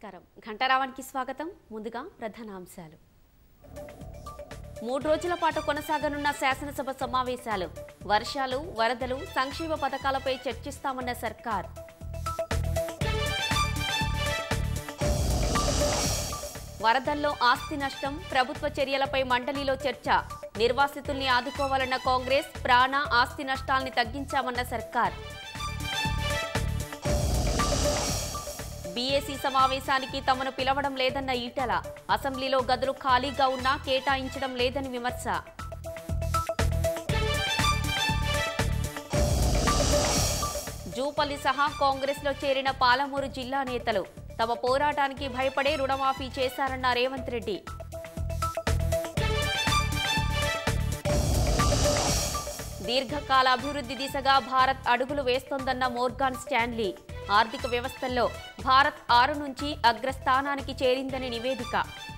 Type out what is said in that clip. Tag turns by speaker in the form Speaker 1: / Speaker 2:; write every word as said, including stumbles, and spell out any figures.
Speaker 1: నమస్కారం ఘంటారావానికి స్వాగతం ముందుగా ప్రధానాంశాలు మూడు రోజుల పాటు కొనసాగనున్న శాసనసభ సమావేశాలు వర్షాలు వరదలు సంక్షేమ పథకాలపై చర్చిస్తామన్న సర్కార్ వరదల్లో ఆస్తి నష్టం ప్రభుత్వ చర్యలపై మండలిలో చర్చ నిర్వాసితుల్ని ఆదుకోవాలన్న కాంగ్రెస్ ప్రాణ ఆస్తి నష్టాల్ని తగ్గించామన్న సర్కార్ బీఏసీ సమావేశానికి తమను పిలవడం లేదన్న ఈటెల అసెంబ్లీలో గదులు ఖాళీగా ఉన్నా కేటాయించడం లేదని విమర్శ జూపల్లి సహా కాంగ్రెస్లో చేరిన పాలమూరు జిల్లా నేతలు తమ పోరాటానికి భయపడే రుణమాఫీ చేశారన్న రేవంత్ రెడ్డి దీర్ఘకాల అభివృద్ధి దిశగా భారత్ అడుగులు వేస్తోందన్న మోర్గాన్ స్టాన్లీ ఆర్థిక వ్యవస్థల్లో భారత్ ఆరు నుంచి అగ్రస్థానానికి చేరిందని నివేదిక